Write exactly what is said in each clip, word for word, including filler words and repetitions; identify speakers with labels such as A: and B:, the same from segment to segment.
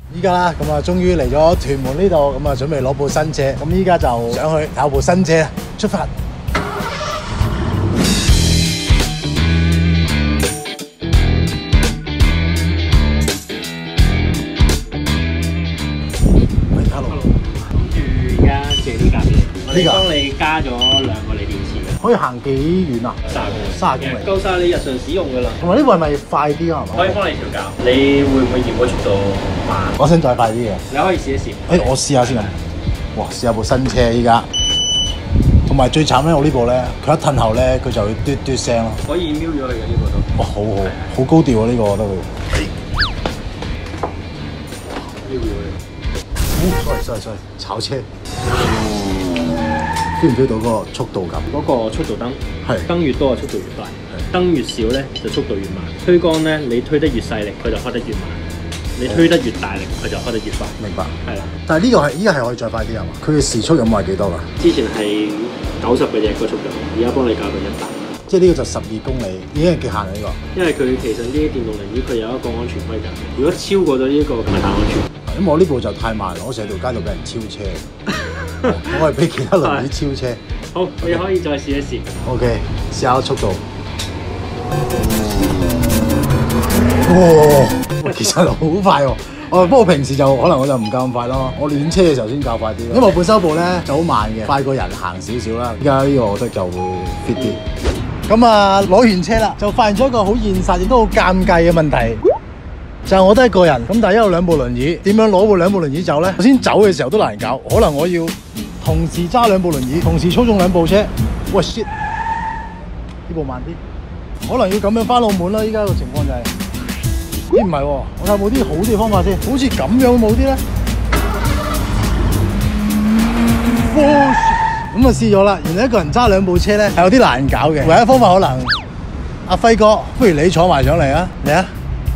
A: 依家啦，咁啊，終於嚟咗屯門呢度，咁啊，準備攞部新車，咁依家就上去搞部新車，出發。喂 ，hello，
B: 諗住而家借呢架俾你，我哋
A: 呢架
B: 幫你加咗兩個鋰電池嘅，
A: 可以行幾遠啊？
B: 三十公里，
A: 三十公里。
B: 夠晒你日常使用㗎啦。
A: 同埋呢部係咪快啲啊？係嘛？
B: 可以幫你調校，你會唔會嫌個速度慢？
A: 我想再快啲嘅。
B: 你可以試一試。
A: 誒，我試下先咁。哇，試下部新車依家。同埋最慘咧，我呢部咧，佢一褪後咧，佢就會嘟嘟聲咯。
B: 可以瞄咗佢嘅呢個都。
A: 哇，好好，好高調啊！呢個我覺得佢。
B: 瞄咗佢。
A: 哦，sorry sorry sorry，炒車。feel 唔 feel 到嗰個速度感？
B: 嗰個速度燈，
A: 係
B: 燈越多就速度越快，燈越少咧就速度越慢。推桿咧，你推得越細力，佢就開得越慢；你推得越大力，佢就開得越快。
A: 明白。
B: 係啦，
A: 但係呢個係依家係可以再快啲係嘛？佢嘅時速有冇話幾多㗎？
B: 之前係九十嘅啫個速度，而家幫你搞到一百。
A: 即係呢個就十二公里，已經係極限啦呢個。
B: 因為佢其實呢啲電動輪椅佢有一個安全規則，如果超過咗呢一個咁咪太安全。
A: 咁我呢部就太慢啦，我成日條街度俾人超車，我係俾其他輪椅超車。
B: 好，你可以再試一試。
A: OK， 試下速度。哇，其實好快喎。哦，不過平時就可能我就唔夠咁快咯。我練車嘅時候先較快啲，因為我本身部咧就好慢嘅，快過人行少少啦。依家呢個我覺得就會 fit 啲。咁啊，攞完車啦，就發現咗一個好現實亦都好尷尬嘅問題。就係我都係一個人，咁但係因為兩部輪椅，點樣攞部兩部輪椅走咧？首先走嘅時候都難搞，可能我要同時揸兩部輪椅，同時操縱兩部車。喂 shit， 呢部慢啲，可能要咁樣翻澳門啦。依家個情況就係、是，咦唔係喎，我睇下冇啲好啲嘅方法先，好似咁樣冇啲咧。咁啊試咗啦，原來一個人揸兩部車咧係有啲難搞嘅。唯一方法可能，阿輝哥，不如你坐埋上嚟啊，嚟啊！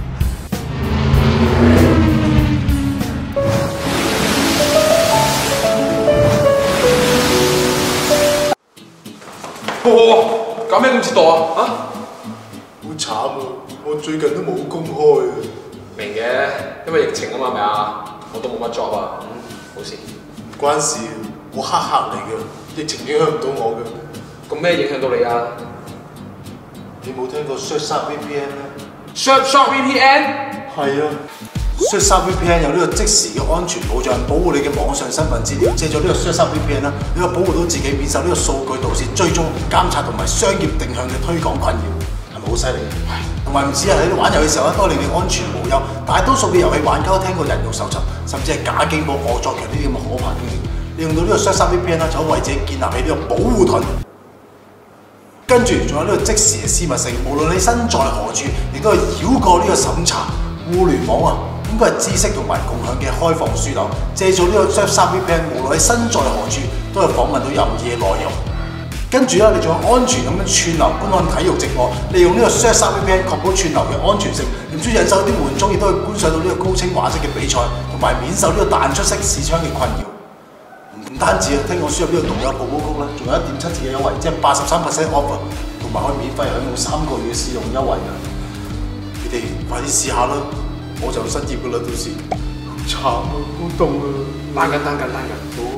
C: 哇哇哇！搞咩咁折墮啊？啊！
A: 好慘啊！我最近都冇工開啊。
C: 明嘅，因為疫情啊嘛，係咪啊？我都冇乜 job 啊。嗯，冇事。
A: 關事，我黑客嚟嘅，疫情影響唔到我嘅。
C: 咁咩影響到你啊？
A: 你冇聽過 Surfshark V P N 咩
C: ？Surfshark V P N？
A: 係啊。Surfshark V P N 有呢個即時嘅安全保障，保護你嘅網上身份資料。借咗呢個 Surfshark V P N 啦，你可以保護到自己免受呢個數據盜竊、追蹤、監察同埋商業定向嘅推廣困擾，係咪好犀利？同埋唔止係喺玩遊戲嘅時候咧，當你嘅安全無憂，大多數嘅遊戲玩家都聽過人肉搜尋，甚至係假警報、惡作劇呢啲咁嘅可怕經驗。利用到呢個 Surfshark V P N 啦，就可以為自己建立起呢個保護盾。跟住仲有呢個即時嘅私密性，無論你身在何處，亦都係繞過呢個審查。互聯網啊，應該係知識同埋共享嘅開放樞紐。借助呢個 Surfshark V P N， 無論你身在何處，都係訪問到任意嘅內容。跟住咧，你仲有安全咁樣串流觀看體育直播，利用呢個 Surfshark V P N 確保串流嘅安全性，唔止引受啲悶中，亦都可以觀賞到呢個高清畫質嘅比賽，同埋免受呢個彈出式視窗嘅困擾。唔單止啊，聽講輸入呢個獨有 promo code 咧，仲有一點七折嘅優惠，即係八十三 percent offer， 同埋可以免費享用三個月嘅試用優惠㗎。你哋快啲試下啦！我就失業㗎啦，到時好慘啊，好凍啊！
C: 單緊單緊單緊。好。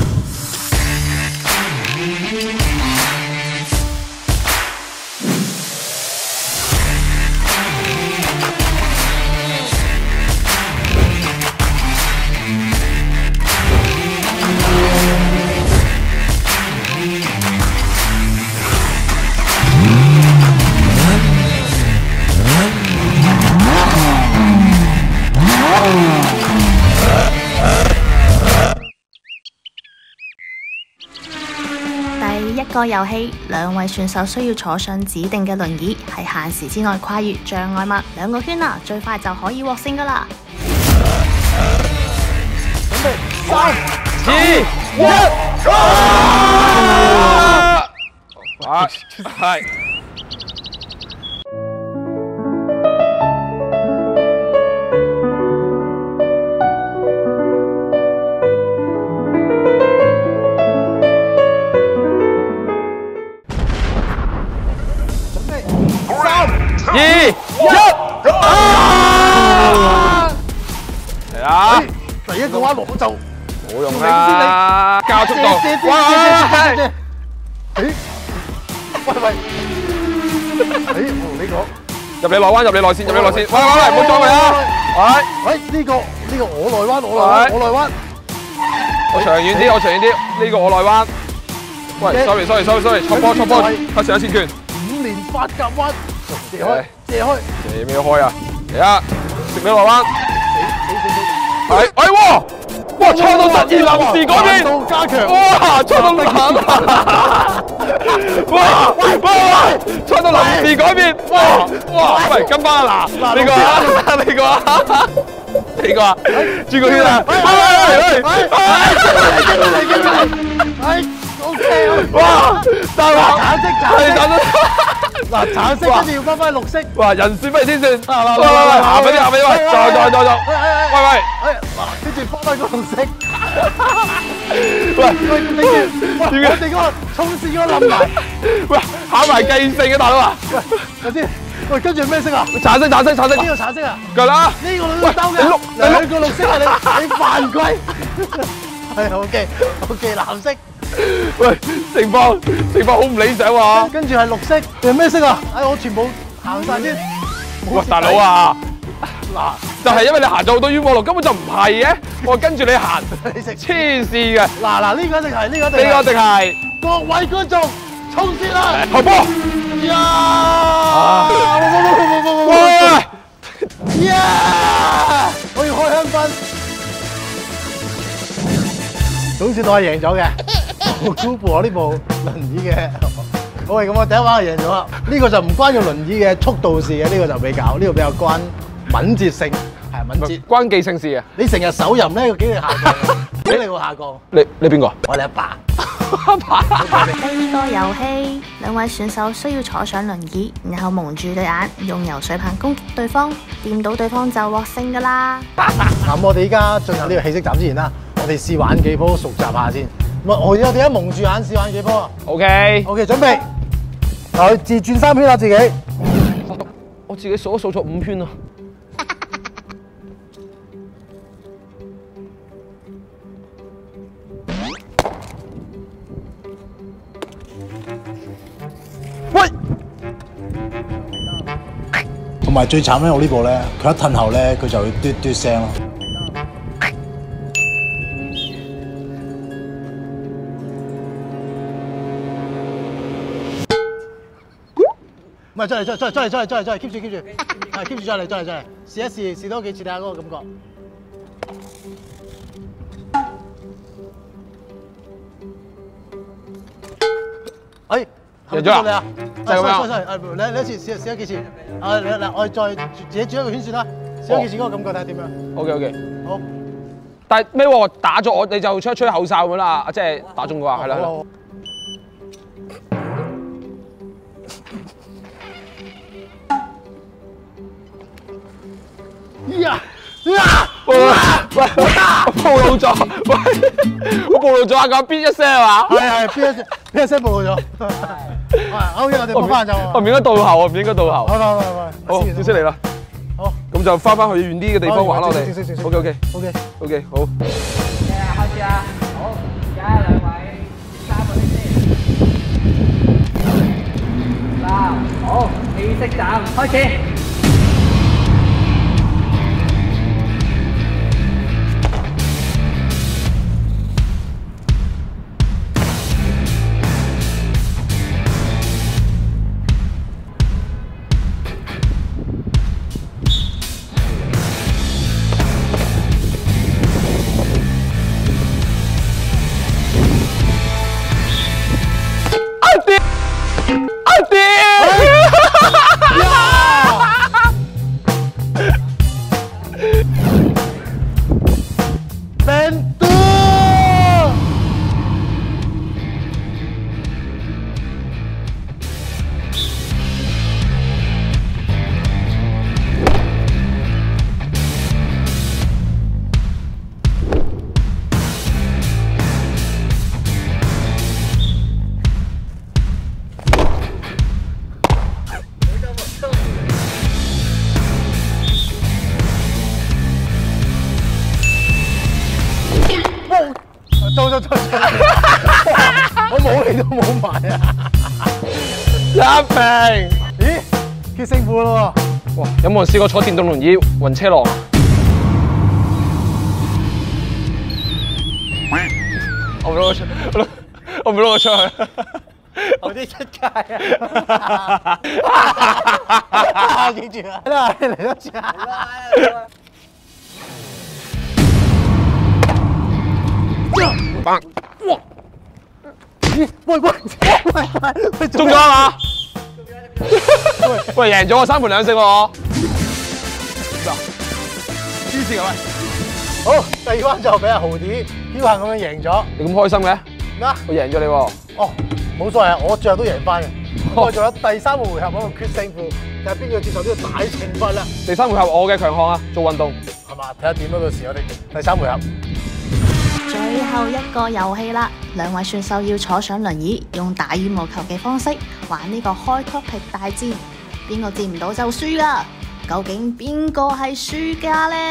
D: 第一個遊戲，兩位選手需要坐上指定嘅輪椅，喺限時之內跨越障礙物兩個圈啦，最快就可以獲勝噶啦！
A: 準備三、
C: 二、
A: 一，
C: 啊！係。
A: 二、一，
C: 啊！嚟啦！
E: 第一個彎我就
F: 冇用啦，加速度。喂！
E: 誒，喂喂，誒，我同你講。
F: 入你內彎，入你內線，入你內線。喂喂喂，唔好撞佢啊！喂
E: 喂，呢個呢個我內彎，我內彎，我內彎。
F: 我長遠啲，我長遠啲。呢個我內彎。喂 ，sorry sorry sorry sorry，錯波錯波，拍成一線拳。
E: 五連八夾彎，借開，借開。
F: 借咩開啊？嚟啊！食你內彎。係，哎喎！哇！創到突然臨時改變，
E: 到加強。
F: 哇！創到力行。哇！喂喂喂！創到臨時改變，哇哇！喂，跟翻啊嗱，呢個啊，呢個啊，呢個啊，轉個圈啊！喂喂喂喂！
E: 哎 ，OK，
F: 哇！大鑊！
E: 橙色，橙色。 嗱，橙色跟住要翻翻綠色。
F: 哇！人算不如天算。
E: 嗱嗱，
F: 喂喂喂，行快啲，行快啲，喂，再再再再。喂喂，
E: 哎，嗱，跟住翻翻個綠色。
F: 喂
E: 喂，你我哋嗰個衝線嗰個冧埋。
F: 喂，考埋計性嘅大佬啊！
E: 喂，等先。喂，跟住咩色啊？
F: 橙色，橙色，橙色。
E: 呢個橙色啊？
F: 夠啦。
E: 呢個都兜嘅。兩個綠色啊！你你犯規。係 OK OK， 藍色。
F: 喂，情況情況好唔理想喎。
E: 跟住係綠色，係咩色啊？哎，我全部行晒先。
F: 喂，大佬啊，嗱，就係因為你行咗好多冤枉路，根本就唔係嘅。我跟住你行，
E: 你食
F: 黐線嘅。
E: 嗱嗱，呢個一定係，呢個一定係。
F: 呢個一定係。
E: 各位觀眾，衝線啦！
F: 開波！
E: 呀！喂！呀！我要開香檳。總算我係贏咗嘅。 我估過我呢部輪椅嘅，好嘅，咁我第一彎就贏咗啦。呢個就唔關個輪椅嘅速度事嘅，呢個就比較，呢個比較關敏捷性，係敏捷。
F: 關記性事啊！
E: 你成日手淫咧，個機會下降，機會會下降。
F: 你你邊個？
E: 我哋阿爸。
D: 呢個遊戲，兩位選手需要坐上輪椅，然後蒙住對眼，用游水棒攻擊對方，掂到對方就獲勝噶啦。
E: 咁我哋依家進入呢個氣息站之前啦，我哋試玩幾波熟習下先。 我我哋而家蒙住眼試玩幾波啊
F: ？OK
E: OK， 準備。嗱，自轉三圈啦，自己。
F: 我自己數都數錯五圈啊！
E: 喂！
A: 同埋最慘咧，我呢部咧，佢一褪後咧，佢就會嘟嘟聲咯。
E: 唔係，再嚟，再再再嚟，再嚟，再嚟，再嚟 keep 住 keep 住，係 keep 住，再嚟，再嚟，再嚟，試一試，試多幾次睇下嗰個感覺。哎，
F: 贏咗
E: 你啊！
F: 就係咁樣。
E: 誒，你你一次試試咗幾次？啊，你嗱，我再自己轉一個圈算啦，試多幾次嗰個感覺睇下點樣。
F: OK OK。
E: 好。
F: 但係咩喎？打咗我你就吹一吹口哨咁啦，即係打中嘅話係啦。
E: 呀呀！
F: 喂喂喂！我暴露咗，喂！我暴露咗啊！咁邊一聲係嘛？
E: 係係邊一聲邊一聲暴露咗？係 OK， 我哋翻翻就。
F: 我唔應該倒後，我唔應該倒後。
E: 好好好好。
F: 好，正式嚟啦。
E: 好，
F: 咁就翻翻去遠啲嘅地方玩啦，我哋。OK OK
E: OK
F: OK， 好。
G: 開始啊！好，而家兩位三個先。嗱，好，氣息站開始。
F: 阿爹！
E: 錯錯錯！我冇你都冇埋啊！
F: 一平。
E: 咦？決勝負咯喎！
F: 哇！有冇人試過坐電動輪椅暈車浪啊？我唔攞我出，我唔攞我出去。
E: 我啲出街啊！記住啊！嚟嚟多次啊！
F: 哇！
E: 喂喂喂喂！
F: 中咗啊嘛？喂，贏咗我三盤兩勝喎我。黐線啊喂！
E: 好，第二關就俾阿豪啲僥倖咁樣贏咗。
F: 你咁開心嘅？
E: 咩啊？
F: 我贏咗你喎。
E: 哦，冇所謂啊，我最後都贏翻嘅。我仲有第三個回合嗰個決勝負，就係邊個接受呢個大懲罰啦？
F: 第三回合我嘅強項啊，做運動。
E: 係嘛？睇下點咯，到時我哋第三回合。
D: 最後一個遊戲啦，兩位選手要坐上輪椅，用打羽毛球嘅方式玩呢個開 topic 大戰，邊個接唔到就輸噶。究竟邊個係輸家呢？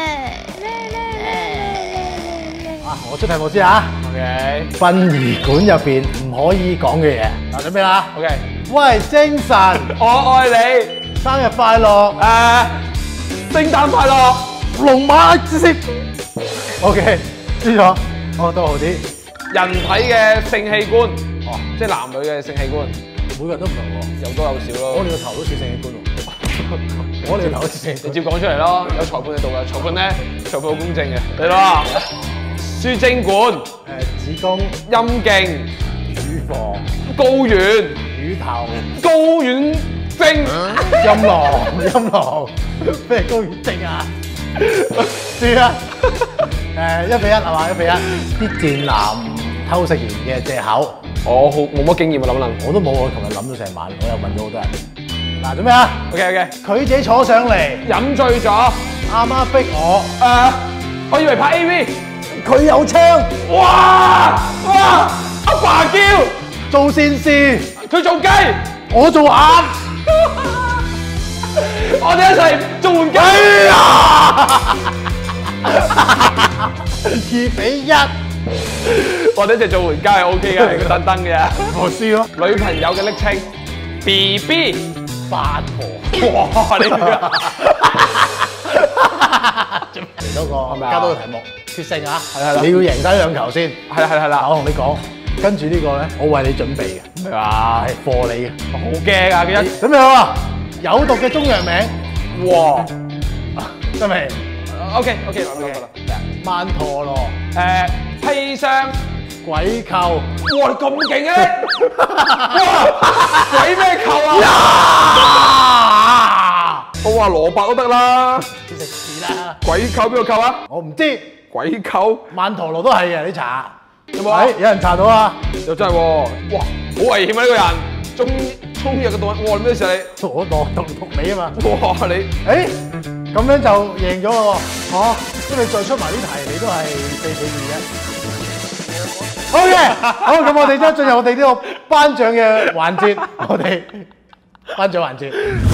E: 啊，我出題目先嚇。
F: OK。
E: 殯儀館入邊唔可以講嘅嘢，嗱準備啦。
F: OK。
E: 喂，精神，
F: 我愛你，
E: 生日快樂，
F: 誒，聖誕快樂，
E: 龍馬之星。OK，知咗。哦，都好啲。
F: 人體嘅性器官，哦，即係男女嘅性器官，
E: 每個人都唔同喎，
F: 有多有少咯。
E: 我哋個頭都似性器官喎。我哋個頭好似性器官。
F: 你照講出嚟咯，有裁判喺度㗎，裁判咧，裁判好公正嘅。嚟啦，輸精管，誒，
E: 子宮、
F: 陰莖、
E: 乳房、
F: 睾丸、
E: 乳頭、
F: 睾丸精、
E: 陰囊、陰囊，咩睾丸精啊？輸啦！誒，一比一係嘛？一比一。啲賤男偷食完嘅藉口，
F: 我好冇乜經驗啊，諗諗。
E: 我都冇，我同日諗咗成晚，我又問咗好多人。嗱，做咩啊
F: ？OK OK。
E: 佢自己坐上嚟，
F: 飲醉咗，
E: 阿媽逼我。
F: 誒，我以為拍 A V。
E: 佢有槍。
F: 哇哇！阿爸叫
E: 做善事，
F: 佢做雞，
E: 我做鴨。
F: 我哋一齊做換雞啊！
E: 二比一，
F: 我哋一齊做換雞係 O K 嘅，係個登登嘅。
E: 我輸咯。
F: 女朋友嘅昵稱 B B
E: 八婆。
F: 哇！你
E: 嚟多個，加多個題目，決勝啊！
F: 係係啦，
E: 你要贏晒兩球先。
F: 係啦係啦係啦，
E: 我同你講，跟住呢個咧，我為你準備嘅，
F: 係嘛？
E: 係貨你嘅，
F: 好驚啊！佢一
E: 準備好啊！有毒嘅中藥名，
F: 哇！
E: 得未
F: ？O K O K， 諗到啦。
E: 曼陀羅，
F: 誒砒霜、
E: 鬼扣，
F: 哇！你咁勁嘅，哇！鬼咩扣啊？我話蘿蔔都得啦，
E: 你食屎啦！
F: 鬼扣邊個扣啊？
E: 我唔知，
F: 鬼扣
E: 曼陀羅都係嘅，你查
F: 有冇啊？
E: 有人查到啊？
F: 又真係喎！哇，好危險啊！呢個人中衝入個毒癮，哇！咩事啊你？
E: 我落毒毒尾啊嘛！
F: 哇！你
E: 誒咁樣就贏咗咯喎！嚇，因為再出埋啲題，你都係四比二嘅。好嘅，好咁，我哋將進入我哋呢個頒獎嘅環節，我哋頒獎環節。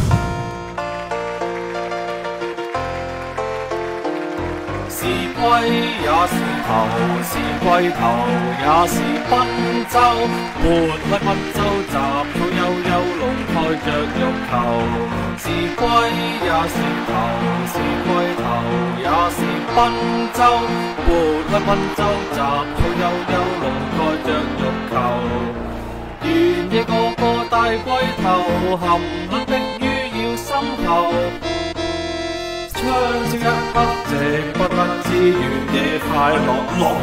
H: 是龜也是頭，是龜頭也是賓州，活力賓州雜草悠悠，龍開着肉球。是龜也是頭，是龜頭也是賓州，活力賓州雜草悠悠，龍開着肉球。原野個個大龜頭，含撚的魚要深厚。槍聲一刻，直不不知原野快樂龍。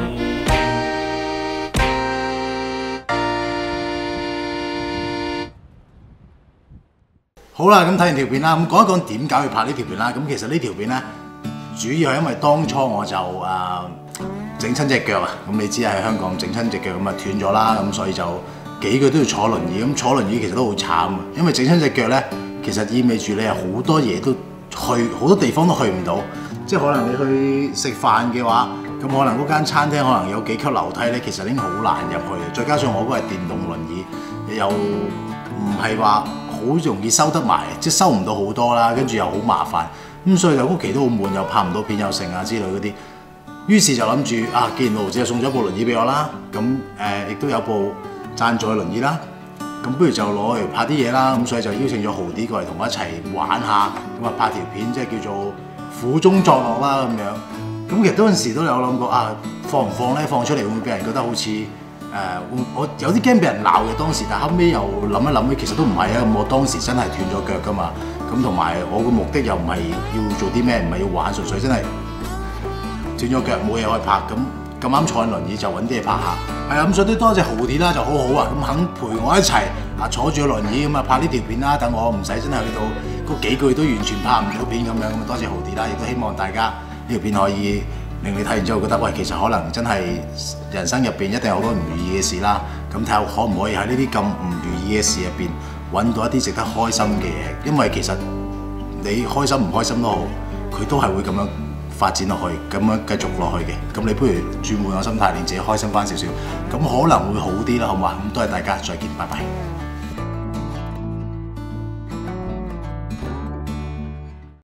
A: 好啦，咁睇完條片啦，咁講一講點解要拍呢條片啦。咁其實呢條片咧，主要係因為當初我就誒整親隻腳啊。咁你知喺香港整親隻腳咁啊斷咗啦，咁所以就幾個都要坐輪椅。咁坐輪椅其實都好慘啊，因為整親隻腳咧，其實意味住你係好多嘢都去好多地方都去唔到。即係可能你去食飯嘅話，咁可能嗰間餐廳可能有幾級樓梯咧，其實已經好難入去。再加上我嗰個係電動輪椅，又唔係話好容易收得埋，即係收唔到好多啦，跟住又好麻煩，咁所以就屋企都好悶，又拍唔到片又剩啊之類嗰啲。 於是就諗住啊，既然六毫子就送咗部輪椅俾我啦，咁誒亦都有部贊助嘅輪椅啦，咁不如就攞嚟拍啲嘢啦，咁所以就邀請咗豪啲過嚟同我一齊玩下，咁啊拍條片即係叫做苦中作樂啦咁樣。咁其實嗰陣時都有諗過啊，放唔放咧？放出嚟會唔會俾人覺得好似誒、呃？我有啲驚俾人鬧嘅當時，但後尾又諗一諗，其實都唔係啊。咁我當時真係斷咗腳噶嘛，咁同埋我個目的又唔係要做啲咩，唔係要玩，純粹真係斷咗腳冇嘢可以拍，咁咁啱坐緊輪椅就揾啲嘢拍下。係啊，咁所以都多謝豪啲啦，就好好啊，咁肯陪我一齊啊坐住個輪椅咁啊拍呢條片啦，等我唔使真係去到嗰幾個月都完全拍唔到片咁樣，咁啊多謝豪啲啦，亦都希望大家呢條片可以令你睇完之後覺得，喂，其實可能真係人生入邊一定有好多唔如意嘅事啦。咁睇下可唔可以喺呢啲咁唔如意嘅事入邊揾到一啲值得開心嘅嘢，因為其實你開心唔開心都好，佢都係會咁樣發展落去，咁樣繼續落去嘅。咁你不如轉換個心態，令自己開心翻少少，咁可能會好啲啦，好嘛？咁多謝大家，再見，拜拜。